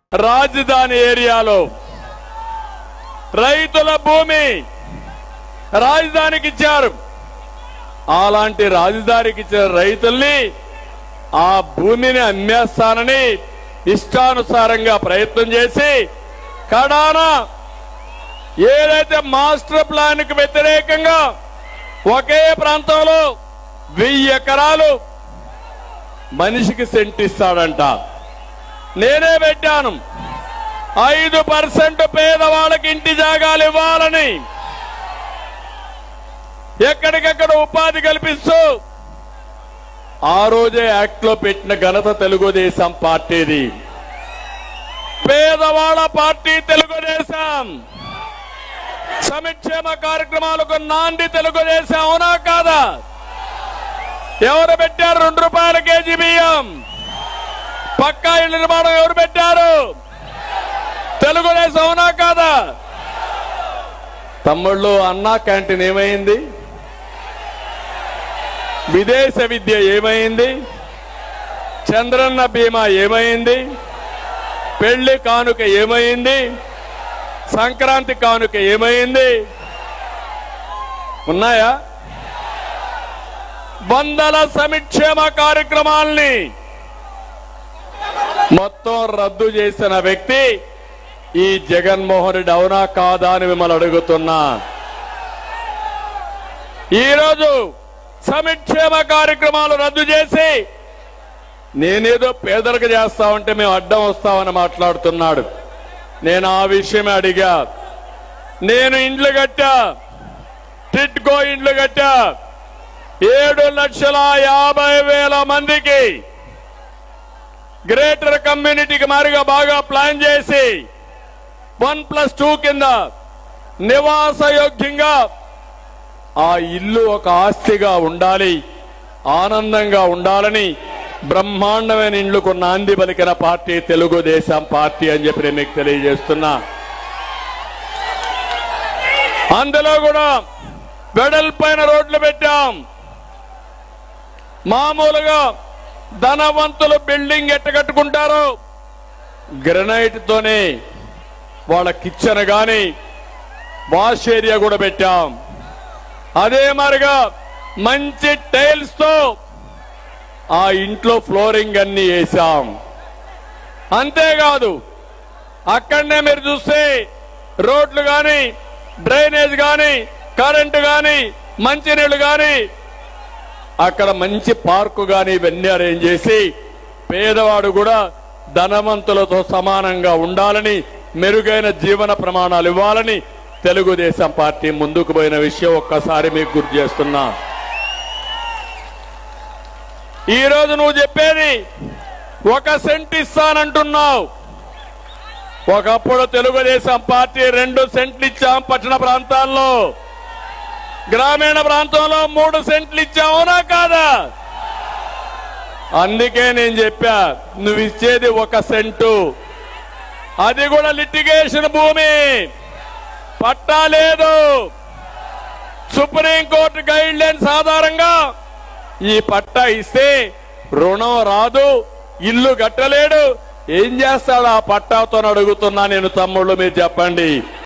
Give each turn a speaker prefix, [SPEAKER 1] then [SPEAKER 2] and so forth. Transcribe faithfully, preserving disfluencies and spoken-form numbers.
[SPEAKER 1] రాజధాని ఏరియాలో రైతుల భూమి రాజధానికి ఇచ్చారు. అలాంటి రాజధానికి ఇచ్చిన రైతుల్ని ఆ భూమిని అమ్మేస్తానని ఇష్టానుసారంగా ప్రయత్నం చేసి కడాన ఏదైతే మాస్టర్ ప్లాన్ కు వ్యతిరేకంగా ఒకే ప్రాంతంలో వెయ్యి ఎకరాలు మనిషికి సెంట్ ఇస్తాడంట. నేనే పెట్టాను ఐదు పర్సెంట్ పేదవాళ్ళకి ఇంటి జాగాలు ఇవ్వాలని, ఎక్కడికెక్కడ ఉపాధి కల్పిస్తూ ఆ రోజే యాక్ట్ లో పెట్టిన ఘనత తెలుగుదేశం పార్టీది. పేదవాళ్ళ పార్టీ తెలుగుదేశం. సంక్షేమ కార్యక్రమాలకు నాంది తెలుగుదేశం. అవునా కాదా? ఎవరు పెట్టారు రెండు రూపాయల కేజీ బియ్యం? పక్కా ఇళ్ల నిర్మాణం ఎవరు పెట్టారు? తెలుగుదేశం. అవునా కాదా? తమ్ముళ్ళు, అన్నా క్యాంటీన్ ఏమైంది? విదేశ విద్య ఏమైంది? చంద్రన్న బీమా ఏమైంది? పెళ్లి కానుక ఏమైంది? సంక్రాంతి కానుక ఏమైంది? ఉన్నాయా? వందల సంక్షేమ కార్యక్రమాల్ని మొత్తం రద్దు చేసిన వ్యక్తి ఈ జగన్మోహన్ రెడ్డి. అవునా కాదా అని మిమ్మల్ని అడుగుతున్నా. ఈరోజు సంక్షేమ కార్యక్రమాలు రద్దు చేసి నేనేదో పేదలకు చేస్తామంటే మేము అడ్డం వస్తామని మాట్లాడుతున్నాడు. నేను ఆ విషయమే అడిగా. నేను ఇండ్లు కట్టా, టిట్కో ఇండ్లు కట్టా, ఏడు లక్షల యాభై వేల మందికి గ్రేటర్ కమ్యూనిటీకి మారిగా బాగా ప్లాన్ చేసి వన్ ప్లస్ టూ కింద నివాసయోగ్యంగా ఆ ఇల్లు ఒక ఆస్తిగా ఉండాలి, ఆనందంగా ఉండాలని బ్రహ్మాండమైన ఇండ్లకు నాంది పలికిన పార్టీ తెలుగుదేశం పార్టీ అని చెప్పి మీకు తెలియజేస్తున్నా. అందులో కూడా వెడల్పైన రోడ్లు పెట్టాం. మామూలుగా ధనవంతులు బిల్డింగ్ ఎట్ట కట్టుకుంటారో గ్రనైట్ తోనే వాళ్ళ కిచెన్ గాని వాష్ ఏరియా కూడా పెట్టాం. అదే మరిగా మంచి టైల్స్ తో ఆ ఇంట్లో ఫ్లోరింగ్ అన్ని వేశాం. అంతేకాదు, అక్కడనే మీరు చూస్తే రోడ్లు గాని, డ్రైనేజ్ గాని, కరెంటు గాని, మంచినీళ్లు గాని, అక్కడ మంచి పార్కు గాని ఇవన్నీ అరేంజ్ చేసి పేదవాడు కూడా ధనవంతులతో సమానంగా ఉండాలని, మెరుగైన జీవన ప్రమాణాలు ఇవ్వాలని తెలుగుదేశం పార్టీ ముందుకు పోయిన విషయం ఒక్కసారి మీకు గుర్తు చేస్తున్నా. ఈ రోజు నువ్వు చెప్పేది ఒక సెంట్ ఇస్తానంటున్నావు. ఒకప్పుడు తెలుగుదేశం పార్టీ రెండు సెంట్లు ఇచ్చాం పట్టణ ప్రాంతాల్లో, గ్రామీణ ప్రాంతంలో మూడు సెంట్లు ఇచ్చావు. అవునా కాదా? అందుకే నేను చెప్పా, నువ్వు ఇచ్చేది ఒక సెంటు, అది కూడా లిటిగేషన్ భూమి, పట్టా లేదు. సుప్రీంకోర్టు గైడ్ లైన్స్ ఆధారంగా ఈ పట్టా ఇస్తే రుణం రాదు, ఇల్లు కట్టలేడు. ఏం చేస్తాడు ఆ పట్టాతో అడుగుతున్నా నేను. తమ్ముళ్ళు, మీరు చెప్పండి.